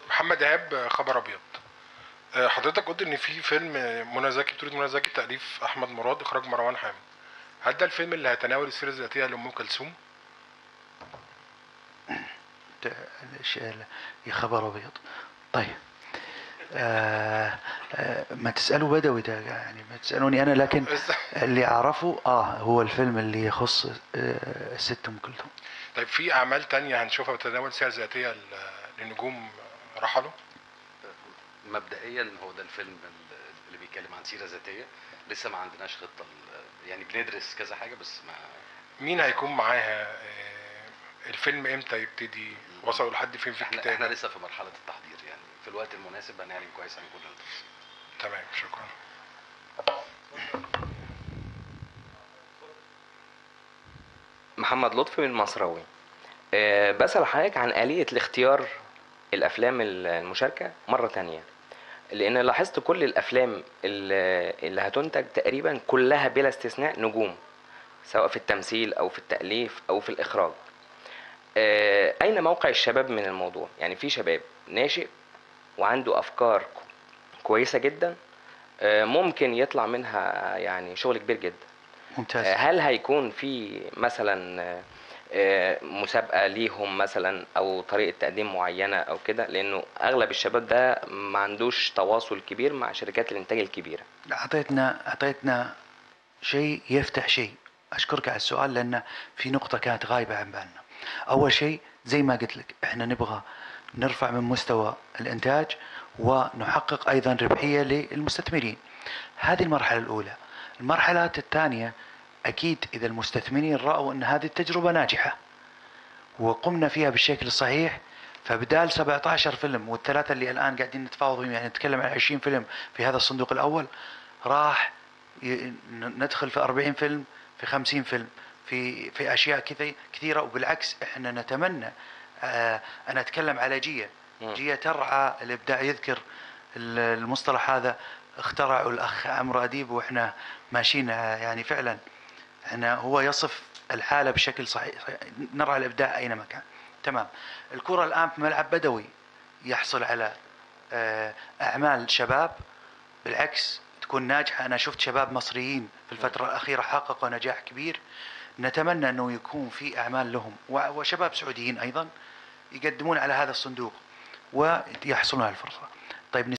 محمد إيهاب، خبر أبيض. حضرتك قلت إن في فيلم منى زكي، بطولة منى زكي، تأليف أحمد مراد، إخراج مروان حامد. هل ده الفيلم اللي هيتناول السيرة الذاتية لأم كلثوم؟ يا خبر ابيض. طيب. ما تسألوا بدوي ده، يعني ما تسألوني أنا، لكن اللي أعرفه هو الفيلم اللي يخص الست أم كلثوم. طيب في أعمال تانية هنشوفها بتتناول سيرة ذاتية لنجوم رحلوا؟ مبدئيا هو ده الفيلم اللي بيتكلم عن سيرة ذاتية. لسه ما عندناش خطة، يعني بندرس كذا حاجة بس ما. مين هيكون معاها؟ الفيلم امتى يبتدي؟ وصلوا لحد فين في الكتابة؟ احنا لسه في مرحلة التحضير، يعني في الوقت المناسب هنعلن كويس عن كل التفاصيل. تمام، شكرا. محمد لطفي من المصراوي. بسأل حضرتك عن آلية الاختيار الأفلام المشاركة مرة تانية، لأن لاحظت كل الأفلام اللي هتنتج تقريبا كلها بلا استثناء نجوم، سواء في التمثيل أو في التأليف أو في الإخراج. أين موقع الشباب من الموضوع؟ يعني في شباب ناشئ وعنده أفكار كويسة جدا، ممكن يطلع منها يعني شغل كبير جدا. ممتاز. هل هيكون في مثلا مسابقة ليهم مثلا أو طريقة تقديم معينة أو كده؟ لأنه أغلب الشباب ده ما عندوش تواصل كبير مع شركات الإنتاج الكبيرة. أعطيتنا شيء يفتح شيء. أشكرك على السؤال، لأن في نقطة كانت غايبة عن بالنا. أول شيء زي ما قلت لك، إحنا نبغى نرفع من مستوى الإنتاج ونحقق أيضا ربحية للمستثمرين. هذه المرحلة الأولى. المرحلة الثانية، أكيد إذا المستثمرين رأوا أن هذه التجربة ناجحة وقمنا فيها بالشكل الصحيح، فبدال 17 فيلم والثلاثة اللي الآن قاعدين نتفاوض فيهم، يعني نتكلم عن 20 فيلم في هذا الصندوق الأول، راح ندخل في 40 فيلم، في 50 فيلم، في أشياء كثيرة. وبالعكس إحنا نتمنى، أنا أتكلم على جية ترعى الإبداع. يذكر المصطلح هذا اخترعه الأخ عمرو أديب، وإحنا ماشيين يعني فعلا. هو يصف الحالة بشكل صحيح، نرعى الإبداع أينما كان. تمام. الكرة الآن في ملعب بدوي يحصل على أعمال شباب بالعكس تكون ناجحة. أنا شفت شباب مصريين في الفترة الأخيرة حققوا نجاح كبير. نتمنى أنه يكون في أعمال لهم، وشباب سعوديين أيضا يقدمون على هذا الصندوق ويحصلون على الفرصة. طيب.